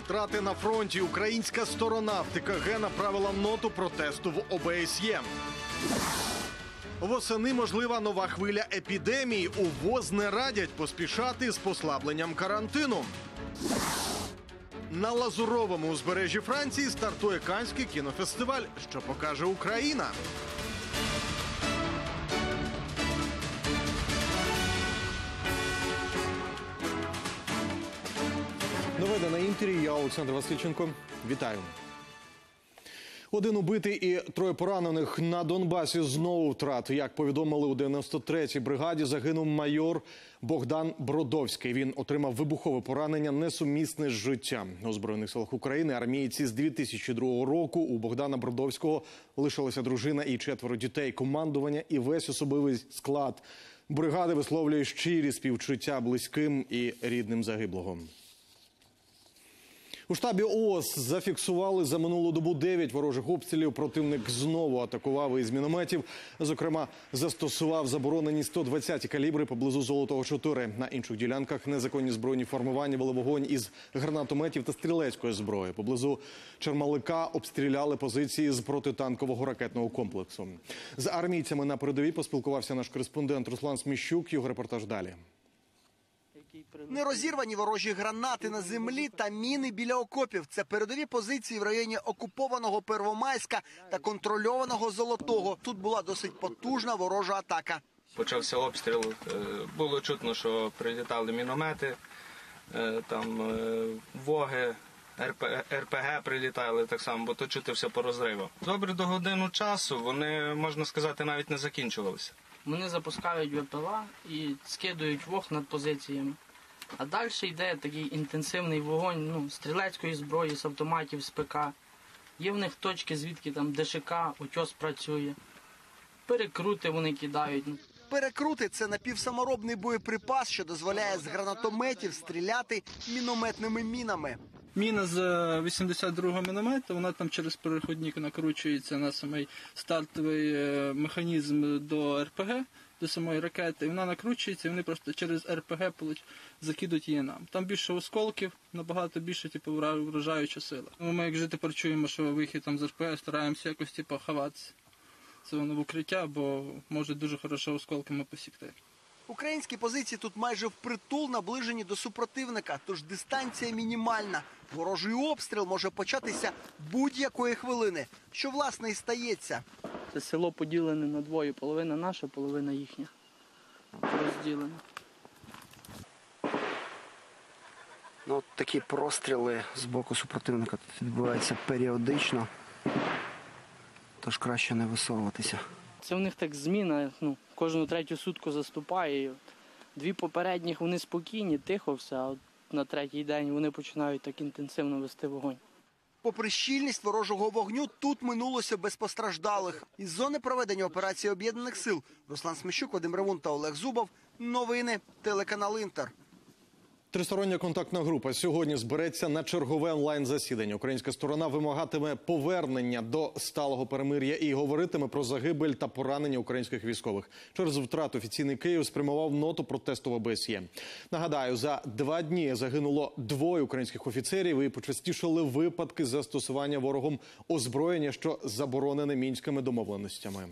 втрати на фронті. Українська сторона в ТКГ направила ноту протесту в ОБСЄ. Восени можлива нова хвиля епідемії. У ВОЗ не радять поспішати з послабленням карантину. На Лазуровому узбережжі Франції стартує Каннський кінофестиваль. Що покаже Україна? Новини на Інтері. Я Олександр Васильченко. Вітаю. Один убитий і троє поранених. На Донбасі знову втрати. Як повідомили у 93-й бригаді, загинув майор Богдан Бродовський. Він отримав вибухове поранення, несумісне з життям. У Збройних силах України армійці з 2002 року. У Богдана Бродовського лишилася дружина і 4 дітей. Командування і весь особовий склад бригади висловлює щирі співчуття близьким і рідним загиблого. У штабі ООС зафіксували за минулу добу 9 ворожих обстрілів. Противник знову атакував із мінометів. Зокрема, застосував заборонені 120-ті калібри поблизу Золотого 4. На інших ділянках незаконні збройні формування вели вогонь із гранатометів та стрілецької зброї. Поблизу Чермалика обстріляли позиції з протитанкового ракетного комплексу. З армійцями на передовій поспілкувався наш кореспондент Руслан Сміщук. Його репортаж далі. Нерозірвані ворожі гранати на землі та міни біля окопів. Це передові позиції в районі окупованого Первомайська та контрольованого Золотого. Тут була досить потужна ворожа атака. Почався обстріл, було чутно, що прилітали міномети, там воги, РПГ прилітали так само, бо то чути все по розривах. Добре до годину часу вони, можна сказати, навіть не закінчувалися. Вони запускають ВПЛА і скидують вог над позиціями. А далі йде такий інтенсивний вогонь стрілецької зброї, з автоматів, з ПК. Є в них точки, звідки там ДШК, утьос працює. Перекрути вони кидають. Перекрути – це напівсаморобний боєприпас, що дозволяє з гранатометів стріляти мінометними мінами. Міна з 82-го міномета, вона там через переходник накручується на самий стартовий механізм до РПГ, до самої ракети. І вона накручується, і вони просто через РПГ закидуть її нам. Там більше осколків, набагато більше вражаюча сила. Ми як же тепер чуємо, що вихід там з РПГ, стараємося якось ховатися. Це воно в укриття, бо може дуже хорошо осколками посікти. Українські позиції тут майже впритул наближені до супротивника, тож дистанція мінімальна. Ворожий обстріл може початися будь-якої хвилини, що, власне, і стається. Це село поділене на двоє. Половина наша, половина їхня. Розділено. Такі простріли з боку супротивника тут відбуваються періодично, тож краще не висовуватися. Це в них так зміна, кожну третю сутку заступає. Дві попередніх вони спокійні, тихо все, а на третій день вони починають так інтенсивно вести вогонь. Попри щільність ворожого вогню, тут минулося без постраждалих. Із зони проведення операції Об'єднаних сил Руслан Сміщук, Вадим Ревун та Олег Зубов. Новини, телеканал «Інтер». Тристороння контактна група сьогодні збереться на чергове онлайн-засідання. Українська сторона вимагатиме повернення до сталого перемир'я і говоритиме про загибель та поранення українських військових. Через втрату офіційний Київ спрямував ноту протесту в ОБСЄ. Нагадаю, за 2 дні загинуло 2 українських офіцерів і почастішали випадки застосування ворогом озброєння, що заборонене мінськими домовленостями.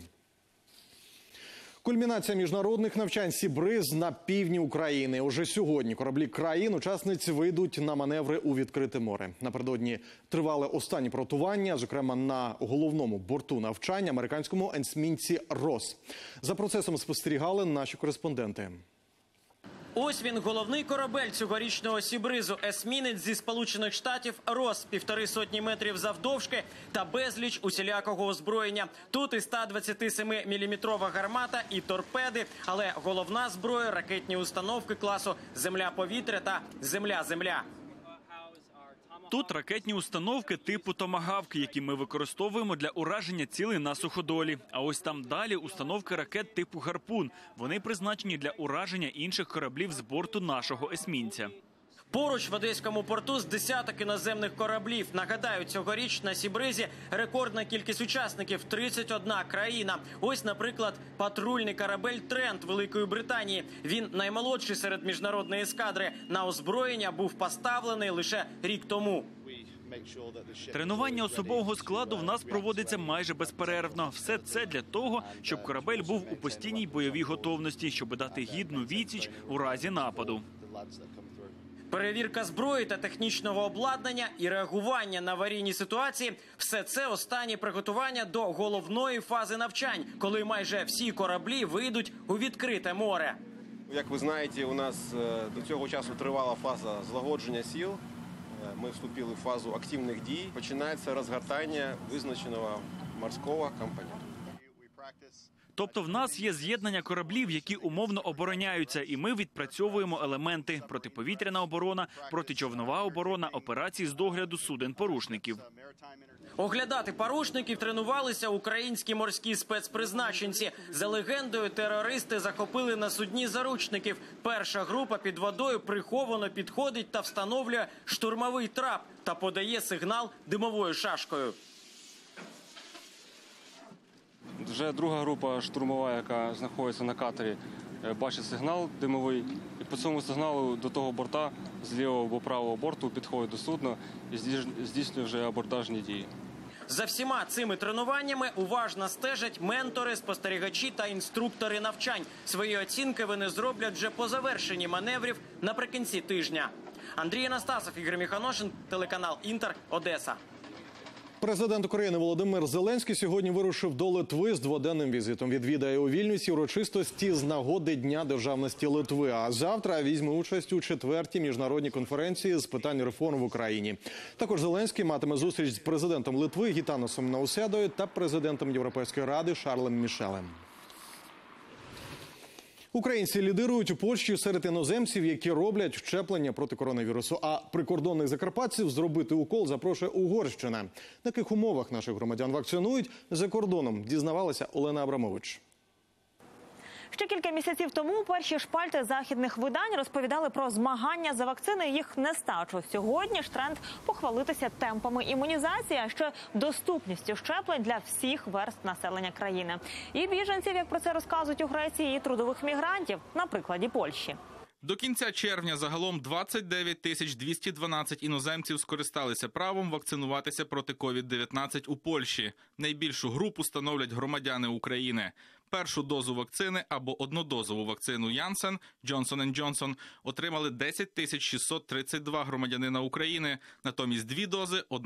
Кульмінація міжнародних навчань «Сібриз» на півдні України. Уже сьогодні кораблі країн-учасниць вийдуть на маневри у відкрите море. Напередодні тривали останні приготування, зокрема на головному борту навчання, американському есмінці «Росс». За процесом спостерігали наші кореспонденти. Ось він, головний корабель цьогорічного «Сібризу» – есмінець зі Сполучених Штатів «Росс», 1,5 сотні метрів завдовжки та безліч усілякого озброєння. Тут і 127-мм гармата, і торпеди, але головна зброя – ракетні установки класу «Земля-повітря» та «Земля-земля». Тут ракетні установки типу «Томагавк», які ми використовуємо для ураження цілей на суходолі. А ось там далі установки ракет типу «Гарпун». Вони призначені для ураження інших кораблів з борту нашого есмінця. Поруч в Одеському порту з десяток іноземних кораблів. Нагадаю, цьогоріч на «Сібризі» рекордна кількість учасників – 31 країна. Ось, наприклад, патрульний корабель «Трент» Великої Британії. Він наймолодший серед міжнародної ескадри. На озброєння був поставлений лише рік тому. Тренування особового складу в нас проводиться майже безперервно. Все це для того, щоб корабель був у постійній бойовій готовності, щоб дати гідну відсіч у разі нападу. Перевірка зброї та технічного обладнання і реагування на аварійні ситуації – все це останні приготування до головної фази навчань, коли майже всі кораблі вийдуть у відкрите море. Як ви знаєте, у нас до цього часу тривала фаза злагодження сил. Ми вступили в фазу активних дій. Починається розгортання визначеного морського компоненту. Тобто в нас є з'єднання кораблів, які умовно обороняються, і ми відпрацьовуємо елементи – протиповітряна оборона, протичовнова оборона, операції з догляду суден-порушників. Оглядати порушників тренувалися українські морські спецпризначенці. За легендою, терористи захопили на судні заручників. Перша група під водою приховано підходить та встановлює штурмовий трап та подає сигнал димовою шашкою. Вже друга група штурмова, яка знаходиться на катері, бачить сигнал димовий. І по цьому сигналу до того борта, з лівого або правого борту, підходить до судна і здійснює вже абордажні дії. За всіма цими тренуваннями уважно стежать ментори, спостерігачі та інструктори навчань. Свої оцінки вони зроблять вже по завершенні маневрів наприкінці тижня. Андрій Анастасов, Ігор Міханошин, телеканал «Інтер», Одеса. Президент України Володимир Зеленський сьогодні вирушив до Литви з дводенним візитом. Відвідає у Вільнюсі урочистості з нагоди Дня державності Литви. А завтра візьме участь у 4-й міжнародній конференції з питань реформ в Україні. Також Зеленський матиме зустріч з президентом Литви Гітаносом Науседою та президентом Європейської ради Шарлем Мішелем. Українці лідирують у Польщі серед іноземців, які роблять щеплення проти коронавірусу. А прикордонних закарпатців зробити укол запрошує Угорщина. На яких умовах наших громадян вакцинують за кордоном, дізнавалася Олена Абрамович. Ще кілька місяців тому перші шпальти західних видань розповідали про змагання за вакцини і їх нестачу. Сьогодні ж тренд похвалитися темпами імунізації, а ще доступністю щеплень для всіх верств населення країни. І біженців, як про це розказують у Греції, і трудових мігрантів, на прикладі Польщі. До кінця червня загалом 29 212 іноземців скористалися правом вакцинуватися проти COVID-19 у Польщі. Найбільшу групу становлять громадяни України. Першу дозу вакцини або однодозову вакцину Janssen, Johnson & Johnson отримали 10 632 громадянина України, натомість 2 дози –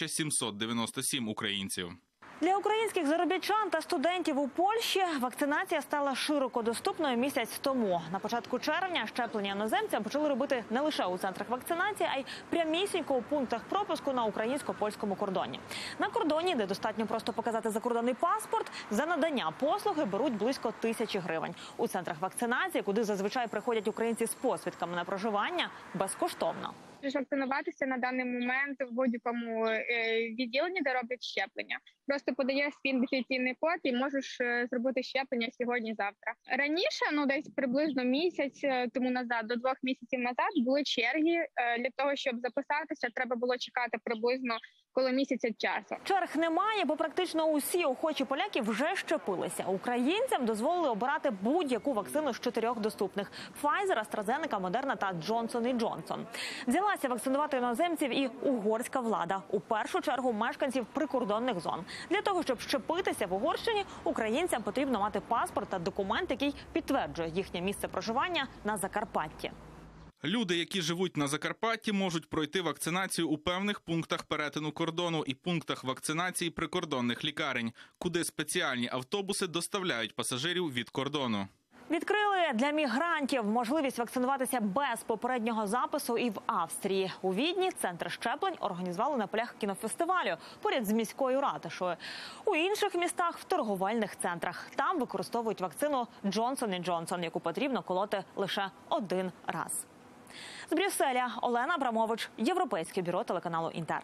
1797 українців. Для українських заробітчан та студентів у Польщі вакцинація стала широко доступною місяць тому. На початку червня щеплення іноземцям почали робити не лише у центрах вакцинації, а й прямісінько у пунктах пропуску на українсько-польському кордоні. На кордоні, де достатньо просто показати закордонний паспорт, за надання послуги беруть близько 1000 гривень. У центрах вакцинації, куди зазвичай приходять українці з посвідками на проживання, безкоштовно. Вакцинуватися на даний момент в будь-якому відділенні, де роблять щеплення. Просто подаєш свій ідентифікаційний код і можеш зробити щеплення сьогодні-завтра. Раніше, десь приблизно місяць тому назад, до 2 місяців назад, були черги. Для того, щоб записатися, треба було чекати приблизно коло місяця часу. Черг немає, бо практично усі охочі поляки вже щепилися. Українцям дозволили обирати будь-яку вакцину з 4 доступних – Pfizer, AstraZeneca, Moderna та Johnson & Johnson. Взялася вакцинувати іноземців і угорська влада. У першу чергу мешканців прикордонних зон. Для того, щоб щепитися в Угорщині, українцям потрібно мати паспорт та документ, який підтверджує їхнє місце проживання на Закарпатті. Люди, які живуть на Закарпатті, можуть пройти вакцинацію у певних пунктах перетину кордону і пунктах вакцинації прикордонних лікарень, куди спеціальні автобуси доставляють пасажирів від кордону. Відкрили для мігрантів можливість вакцинуватися без попереднього запису і в Австрії. У Відні центр щеплень організували на полях кінофестивалю поряд з міською ратушою. У інших містах – в торговельних центрах. Там використовують вакцину Johnson & Johnson, яку потрібно колоти лише 1 раз. З Брюсселя Олена Абрамович, Європейське бюро телеканалу «Інтер».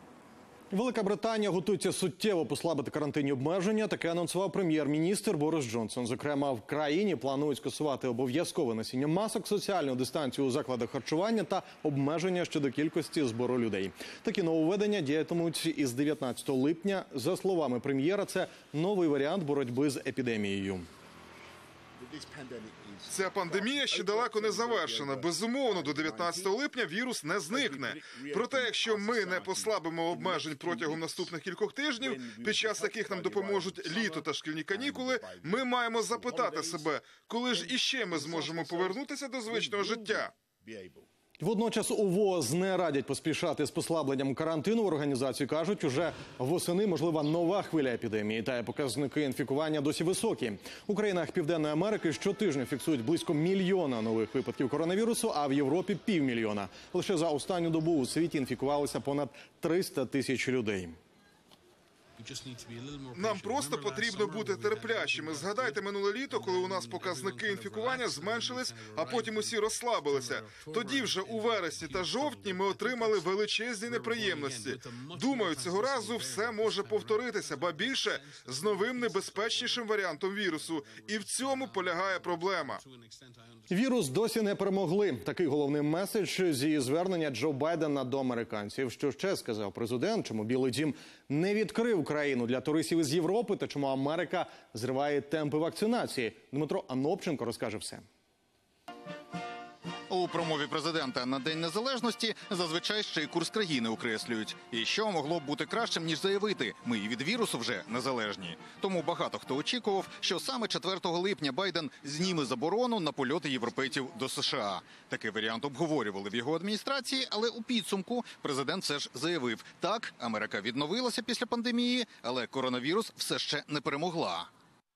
Велика Британія готується суттєво послабити карантинні обмеження. Таке анонсував прем'єр-міністр Борис Джонсон. Зокрема, в країні планують скасувати обов'язкове носіння масок, соціальну дистанцію у закладах харчування та обмеження щодо кількості збору людей. Такі нововведення діятимуть із 19 липня. За словами прем'єра, це новий варіант боротьби з епідемією. Ця пандемія ще далеко не завершена. Безумовно, до 19 липня вірус не зникне. Проте, якщо ми не послабимо обмежень протягом наступних кількох тижнів, під час яких нам допоможуть літо та шкільні канікули, ми маємо запитати себе, коли ж іще ми зможемо повернутися до звичного життя. Водночас у ВООЗ не радять поспішати з послабленням карантину. В організації кажуть, уже восени можлива нова хвиля епідемії. Та показники інфікування досі високі. У країнах Південної Америки щотижня фіксують близько 1 мільйона нових випадків коронавірусу, а в Європі – 500 000. Лише за останню добу у світі інфікувалися понад 300 тисяч людей. Нам просто потрібно бути терплячими. Згадайте минуле літо, коли у нас показники інфікування зменшились, а потім усі розслабилися. Тоді вже у вересні та жовтні ми отримали величезні неприємності. Думаю, цього разу все може повторитися, ба більше з новим небезпечнішим варіантом вірусу. І в цьому полягає проблема. Вірус досі не перемогли. Такий головний меседж зі звернення Джо Байдена до американців. Що ще сказав президент, чому Білий дім не відкрив країну для туристів із Європи та чому Америка зриває темпи вакцинації. Дмитро Анопченко розкаже все. У промові президента на День Незалежності зазвичай ще й курс країни окреслюють. І що могло б бути кращим, ніж заявити, ми і від вірусу вже незалежні. Тому багато хто очікував, що саме 4 липня Байден зніме заборону на польоти європейців до США. Такий варіант обговорювали в його адміністрації, але у підсумку президент все ж заявив, так, Америка відновилася після пандемії, але коронавірус все ще не перемогла.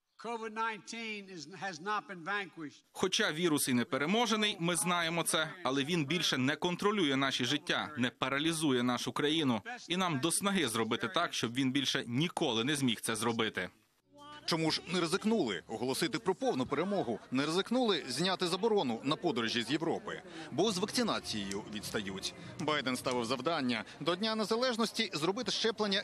Хоча вірус і не переможений, ми знаємо це, але він більше не контролює наші життя, не паралізує нашу країну. І нам до снаги зробити так, щоб він більше ніколи не зміг це зробити. Чому ж не ризикнули оголосити про повну перемогу? Не ризикнули зняти заборону на подорожі з Європи? Бо з вакцинацією відстають. Байден ставив завдання до Дня Незалежності зробити щеплення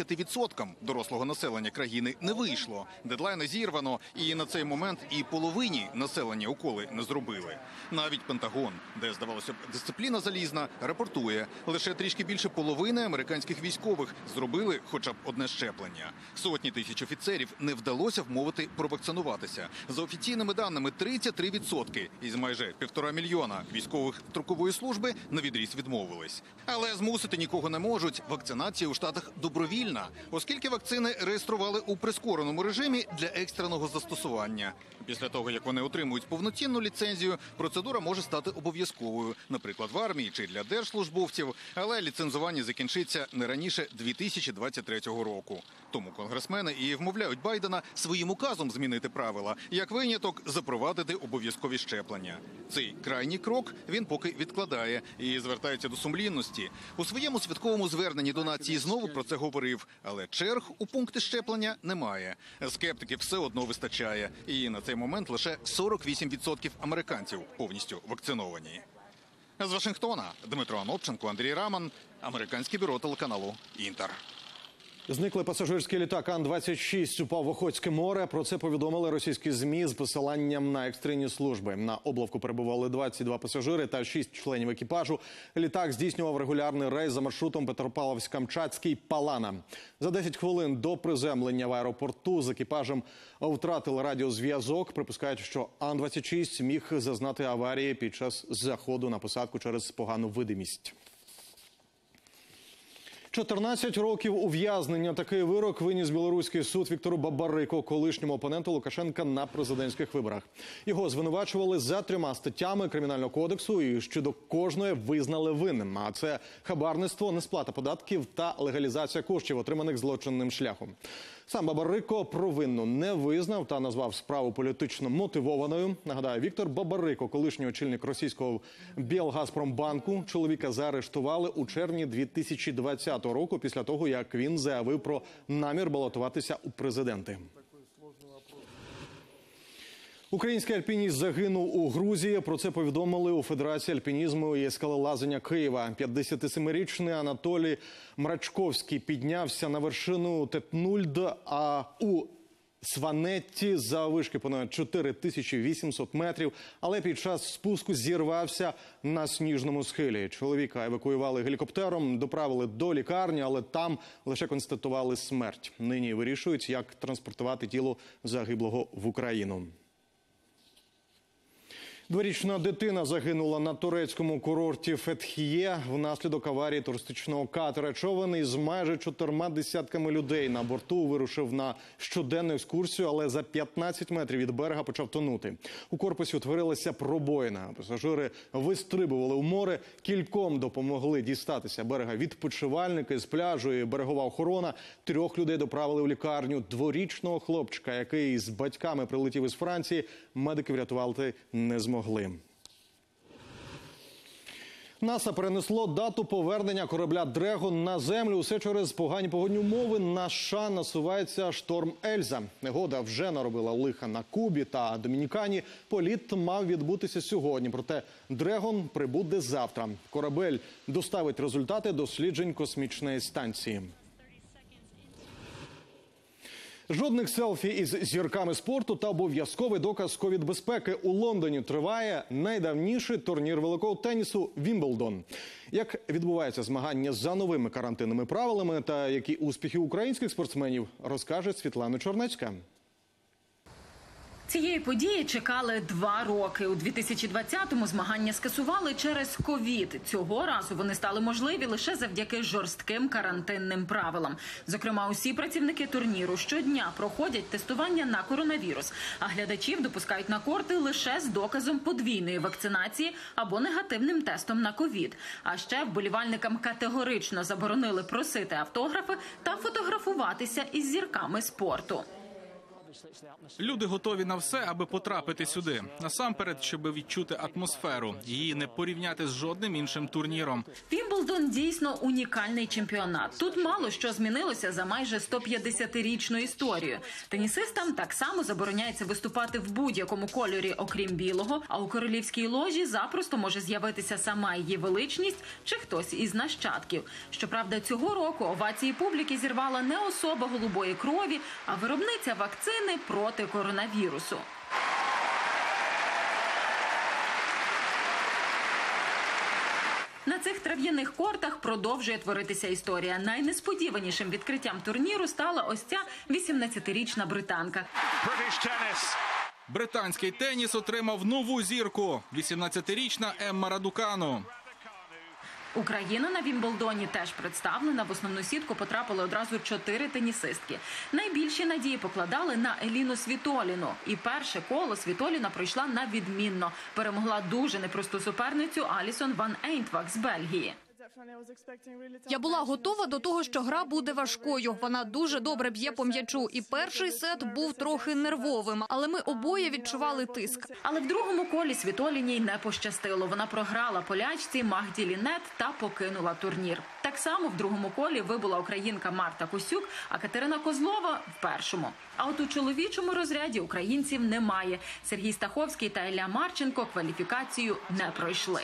70% дорослого населення країни. Не вийшло. Дедлайни зірвано, і на цей момент і половині населення уколи не зробили. Навіть Пентагон, де, здавалося б, дисципліна залізна, рапортує. Лише трішки більше половини американських військових зробили хоча б одне щеплення. Сотні тисяч офіцерів не вдалося вмовити провакцинуватися. За офіційними даними, 33% із майже 1,5 мільйона військових строкової служби навідріз відмовились. Але змусити нікого не можуть. Вакцинація у Штатах добровільна, оскільки вакцини реєстрували у прискореному режимі для екстреного застосування. Після того, як вони отримують повноцінну ліцензію, процедура може стати обов'язковою, наприклад, в армії чи для держслужбовців, але ліцензування закінчиться не раніше 2023 року. Тому конгресмени і вмовляють Байдена своїм указом змінити правила, як виняток запровадити обов'язкові щеплення. Цей крайній крок він поки відкладає і звертається до сумлінності. У своєму святковому зверненні до нації знову про це говорив, але черг у пункти щеплення немає. Скептиків все одно вистачає, і на цей момент лише 48% американців повністю вакциновані. З Вашингтона Дмитро Анопченко, Андрій Раман, американське бюро телеканалу «Інтер». Зниклий пасажирський літак Ан-26 упав в Охотське море. Про це повідомили російські ЗМІ з посиланням на екстрені служби. На облавку перебували 22 пасажири та 6 членів екіпажу. Літак здійснював регулярний рейс за маршрутом Петропавловськ-Камчатський – Палана. За 10 хвилин до приземлення в аеропорту з екіпажем втратили радіозв'язок. Припускають, що Ан-26 міг зазнати аварії під час заходу на посадку через погану видимість. 14 років ув'язнення. Такий вирок виніс білоруський суд Віктору Бабарико, колишньому опоненту Лукашенка на президентських виборах. Його звинувачували за 3 статтями Кримінального кодексу і щодо кожної визнали винним. А це хабарництво, несплата податків та легалізація коштів, отриманих злочинним шляхом. Сам Бабарико провину не визнав та назвав справу політично мотивованою. Нагадаю, Віктор Бабарико, колишній очільник російського Білгазпромбанку, чоловіка заарештували у червні 2020 року після того, як він заявив про намір балотуватися у президенти. Український альпініст загинув у Грузії. Про це повідомили у Федерації альпінізму і скелелазання Києва. 57-річний Анатолій Мрачковський піднявся на вершину Тетнульд, а у Сванетті за вишки понад 4800 метрів, але під час спуску зірвався на сніжному схилі. Чоловіка евакуювали гелікоптером, доправили до лікарні, але там лише констатували смерть. Нині вирішують, як транспортувати тіло загиблого в Україну. Дворічна дитина загинула на турецькому курорті Фетхіє внаслідок аварії туристичного катера. Човен із майже 4 десятками людей на борту вирушив на щоденну екскурсію, але за 15 метрів від берега почав тонути. У корпусі утворилася пробоїна. Пасажири вистрибували у море. Кільком допомогли дістатися берега відпочивальники з пляжу і берегова охорона. 3 людей доправили у лікарню. Дворічного хлопчика, який з батьками прилетів із Франції, медики врятувати не змогли. НАСА перенесло дату повернення корабля «Дрегон» на землю. Усе через погані погодні умови. На США насувається шторм Ельза. Негода вже наробила лиха на Кубі та Домінікані. Політ мав відбутися сьогодні, проте «Дрегон» прибуде завтра. Корабель доставить результати досліджень космічної станції. Жодних селфі із зірками спорту та обов'язковий доказ ковід-безпеки. У Лондоні триває найдавніший турнір великого тенісу «Вімблдон». Як відбуваються змагання за новими карантинними правилами та які успіхи українських спортсменів, розкаже Світлана Чорнецька. Цієї події чекали 2 роки. У 2020-му змагання скасували через ковід. Цього разу вони стали можливі лише завдяки жорстким карантинним правилам. Зокрема, усі працівники турніру щодня проходять тестування на коронавірус, а глядачів допускають на корти лише з доказом подвійної вакцинації або негативним тестом на ковід. А ще вболівальникам категорично заборонили просити автографи та фотографуватися із зірками спорту. Люди готові на все, аби потрапити сюди. Насамперед, щоб відчути атмосферу. Її не порівняти з жодним іншим турніром. Вімблдон дійсно унікальний чемпіонат. Тут мало що змінилося за майже 150-річну історію. Тенісистам так само забороняється виступати в будь-якому кольорі, окрім білого, а у королівській ложі запросто може з'явитися сама її величність чи хтось із нащадків. Щоправда, цього року овації публіки зірвала не особа голубої крові, а виробниця вакцини проти коронавірусу. На цих трав'яних кортах продовжує творитися історія. Найнесподіванішим відкриттям турніру стала ось ця 18-річна британка. Британський теніс отримав нову зірку – 18-річна Емма Радукану. Україна на Вімблдоні теж представлена. В основну сітку потрапили одразу 4 тенісистки. Найбільші надії покладали на Еліну Світоліну. І перше коло Світоліна пройшла на відмінно. Перемогла дуже непросту суперницю Алісон Ван Ейнтвак з Бельгії. Я була готова до того, що гра буде важкою. Вона дуже добре б'є по м'ячу. І перший сет був трохи нервовим, але ми обоє відчували тиск. Але в другому колі Світоліній не пощастило. Вона програла полячці Магді Лінет та покинула турнір. Так само в другому колі вибула українка Марта Косюк, а Катерина Козлова – в першому. А от у чоловічому розряді українців немає. Сергій Стаховський та Ілля Марченко кваліфікацію не пройшли.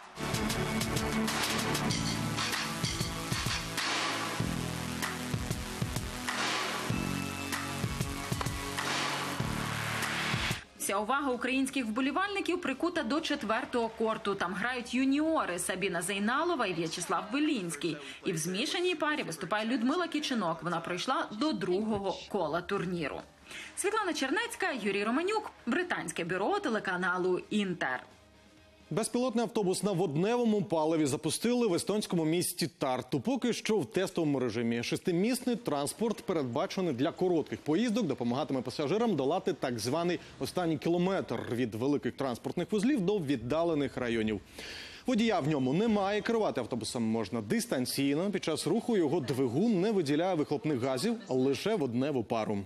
Вся увага українських вболівальників прикута до 4-го корту. Там грають юніори Сабіна Зейналова і В'ячеслав Белінський. І в змішаній парі виступає Людмила Кічинок. Вона пройшла до 2-го кола турніру. Світлана Чернецька, Юрій Романюк, британське бюро телеканалу «Інтер». Безпілотний автобус на водневому паливі запустили в естонському місті Тарту. Поки що в тестовому режимі. 6-місний транспорт, передбачений для коротких поїздок, допомагатиме пасажирам долати так званий останній кілометр від великих транспортних вузлів до віддалених районів. Водія в ньому немає, керувати автобусом можна дистанційно. Під час руху його двигун не виділяє вихлопних газів, а лише водневу пару.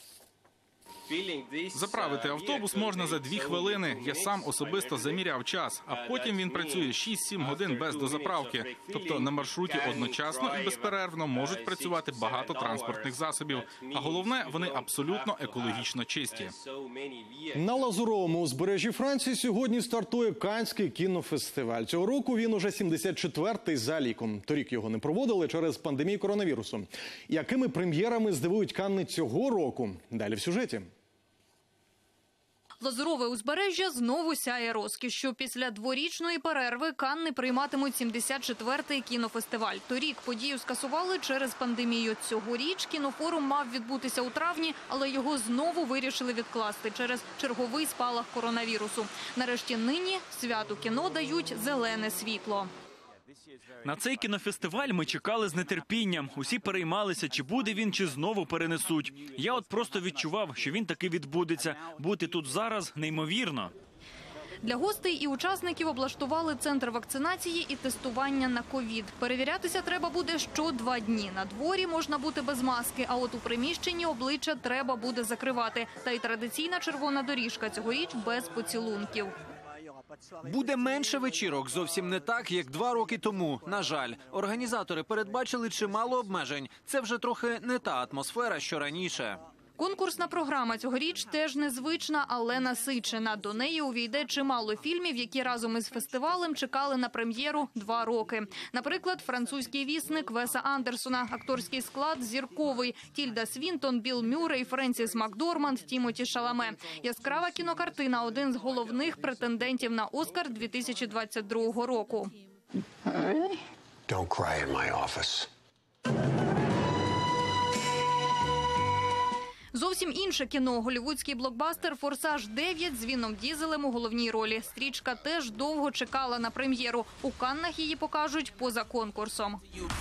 Заправити автобус можна за 2 хвилини. Я сам особисто заміряв час, а потім він працює 6-7 годин без дозаправки. Тобто на маршруті одночасно і безперервно можуть працювати багато транспортних засобів. А головне, вони абсолютно екологічно чисті. На Лазуровому узбережжі Франції сьогодні стартує Каннський кінофестиваль. Цього року він уже 74-й за ліком. Торік його не проводили через пандемію коронавірусу. Якими прем'єрами здивують Канни цього року? Далі в сюжеті. Лазурове узбережжя знову сяє розкішшю. Після дворічної перерви Канни прийматимуть 74-й кінофестиваль. Торік подію скасували через пандемію. Цьогоріч кінофорум мав відбутися у травні, але його знову вирішили відкласти через черговий спалах коронавірусу. Нарешті нині святу кіно дають зелене світло. На цей кінофестиваль ми чекали з нетерпінням. Усі переймалися, чи буде він, чи знову перенесуть. Я от просто відчував, що він таки відбудеться. Бути тут зараз неймовірно. Для гостей і учасників облаштували центр вакцинації і тестування на ковід. Перевірятися треба буде що 2 дні. На дворі можна бути без маски, а от у приміщенні обличчя треба буде закривати. Та й традиційна червона доріжка цьогоріч без поцілунків. Буде менше вечірок, зовсім не так, як 2 роки тому. На жаль, організатори передбачили чимало обмежень. Це вже трохи не та атмосфера, що раніше. Конкурсна програма цьогоріч теж незвична, але насичена. До неї увійде чимало фільмів, які разом із фестивалем чекали на прем'єру 2 роки. Наприклад, «Французький вісник» Веса Андерсона, акторський склад зірковий – Тільда Свінтон, Білл Мюррей, Френсіс Макдорманд, Тімоті Шаламе. Яскрава кінокартина – один з головних претендентів на «Оскар» 2022 року. Don't cry in my office. Зовсім інше кіно – голлівудський блокбастер «Форсаж 9» з Віном Дізелем у головній ролі. Стрічка теж довго чекала на прем'єру. У Каннах її покажуть поза конкурсом.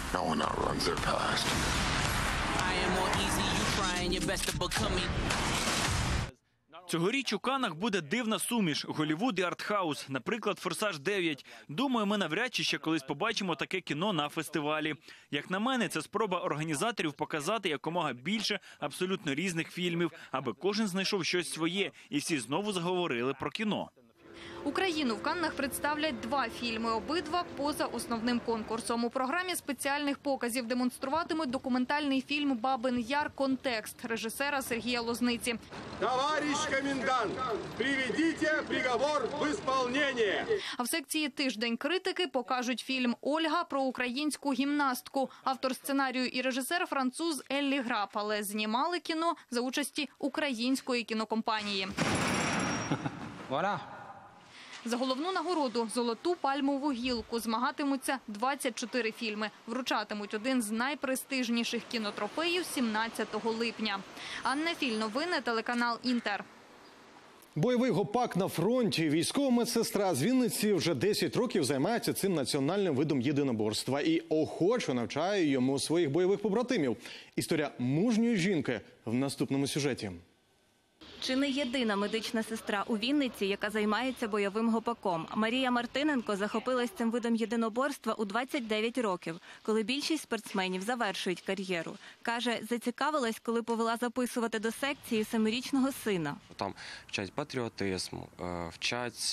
Цьогоріч у Каннах буде дивна суміш – Голлівуд і артхаус. Наприклад, «Форсаж 9». Думаю, ми навряд чи ще колись побачимо таке кіно на фестивалі. Як на мене, це спроба організаторів показати якомога більше абсолютно різних фільмів, аби кожен знайшов щось своє і всі знову заговорили про кіно. Україну в Каннах представлять 2 фільми, обидва поза основним конкурсом. У програмі спеціальних показів демонструватимуть документальний фільм «Бабин Яр. Контекст» режисера Сергія Лозниці. Товарищ комендант, приведите приговор в исполнение. А в секції «Тиждень критики» покажуть фільм «Ольга» про українську гімнастку. Автор сценарію і режисер француз Еллі Грап, але знімали кіно за участі української кінокомпанії. Voilà. За головну нагороду – «Золоту пальмову гілку» змагатимуться 24 фільми. Вручатимуть один з найпрестижніших кінотрофеїв 17 липня. Анна Філь, новини, телеканал «Інтер». Бойовий гопак на фронті. Військова медсестра з Вінниці вже 10 років займається цим національним видом єдиноборства і охоче навчає йому своїх бойових побратимів. Історія мужньої жінки в наступному сюжеті. Чи не єдина медична сестра у Вінниці, яка займається бойовим гопаком? Марія Мартиненко захопилась цим видом єдиноборства у 29 років, коли більшість спортсменів завершують кар'єру. Каже, зацікавилась, коли повела записувати до секції 7-річного сина. Там вчать патріотизму, вчать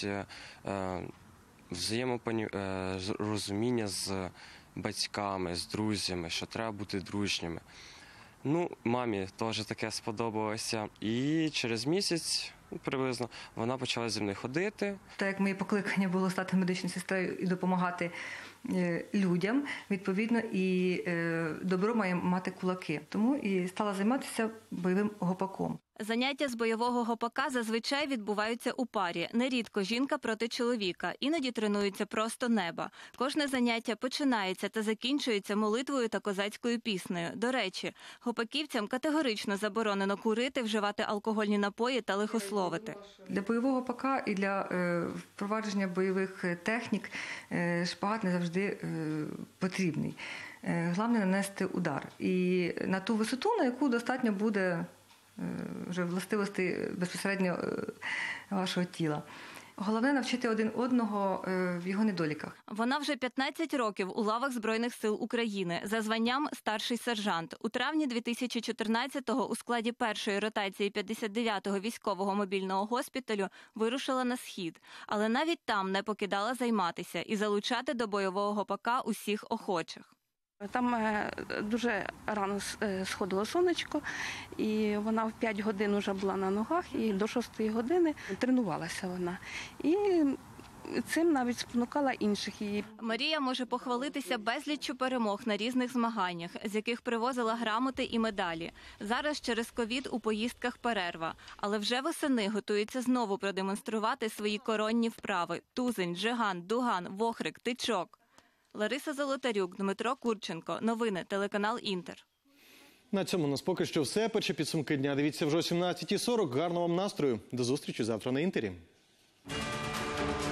взаєморозуміння з батьками, з друзями, що треба бути дружніми. Ну, мамі теж таке сподобалося. І через місяць приблизно вона почала зі мною ходити. Так як моє покликання було стати медичною сестрою і допомагати людям, відповідно, і добро має мати кулаки. Тому і стала займатися бойовим гопаком. Заняття з бойового гопака зазвичай відбуваються у парі. Нерідко жінка проти чоловіка. Іноді тренуються просто неба. Кожне заняття починається та закінчується молитвою та козацькою піснею. До речі, гопаківцям категорично заборонено курити, вживати алкогольні напої та лихословити. Для бойового гопака і для впровадження бойових технік шпагат не завжди потрібний. Головне – нанести удар. І на ту висоту, на яку достатньо буде вже властивості безпосередньо вашого тіла. Головне – навчити один одного в його недоліках. Вона вже 15 років у лавах Збройних сил України. За званням старший сержант. У травні 2014-го у складі першої ротації 59-го військового мобільного госпіталю вирушила на Схід. Але навіть там не покидала займатися і залучати до бойового гопака усіх охочих. Там дуже рано сходило сонечко, і вона в 5 годин вже була на ногах, і до 6 години тренувалася вона. І цим навіть спонукала інших її. Марія може похвалитися безліччю перемог на різних змаганнях, з яких привозила грамоти і медалі. Зараз через ковід у поїздках перерва. Але вже восени готується знову продемонструвати свої коронні вправи – тузень, джиган, дуган, вохрик, тичок. Лариса Золотарюк, Дмитро Курченко. Новини, телеканал «Інтер». На цьому у нас поки що все. Перші підсумки дня дивіться вже о 17:40. Гарного вам настрою. До зустрічі завтра на «Інтері».